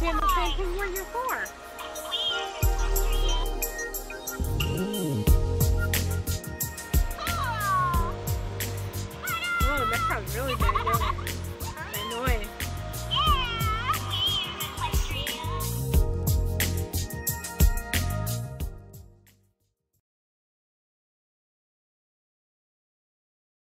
did the same thing where you're for. Oh, that sounds really good, doesn't it?